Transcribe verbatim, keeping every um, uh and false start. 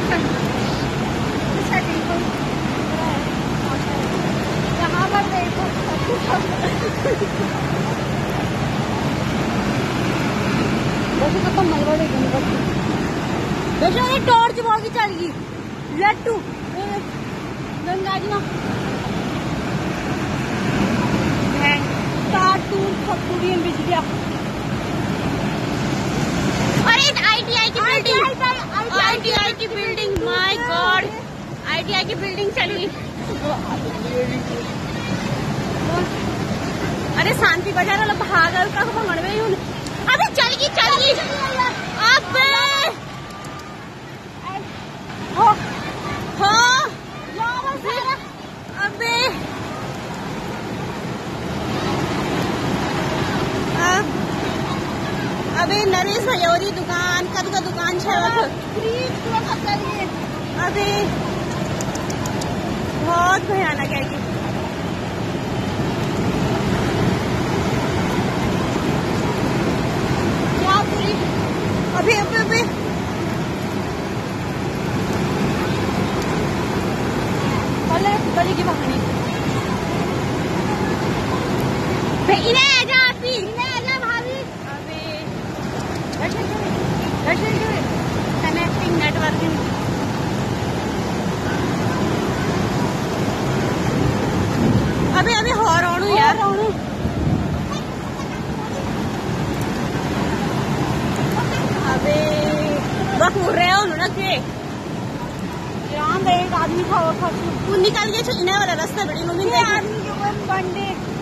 यहाँ पर देखो वैसे तो मलबा वैसे ये टॉर्च बहुत की चल गई लट्टू गंगा जी कार्टून फटूरी बिजली अरे आईटीआई की बिल्डिंग आईटीआई की बिल्डिंग माय गॉड आईटीआई की बिल्डिंग चली। अरे शांति बाजार वाला भागल का भंगड़ में हूँ। अबे चल गई चल गई अबे हो हो अबे अबे नरेश भैया दुकान कद का दुकान अबे बहुत भयानक है कि अभी अभी अभी बड़ी की भागनी इन्हें आजा आपी इन्हें आजा भाभी अभी कनेक्टिंग नेटवर्किंग अभी अभी हो रोणू यार अबे बस उड़ रहे हो ना के यहाँ एक आदमी था वो निकल गए इन्हें वाला रास्ता बड़ी मम्मी आदमी के ऊपर बंदे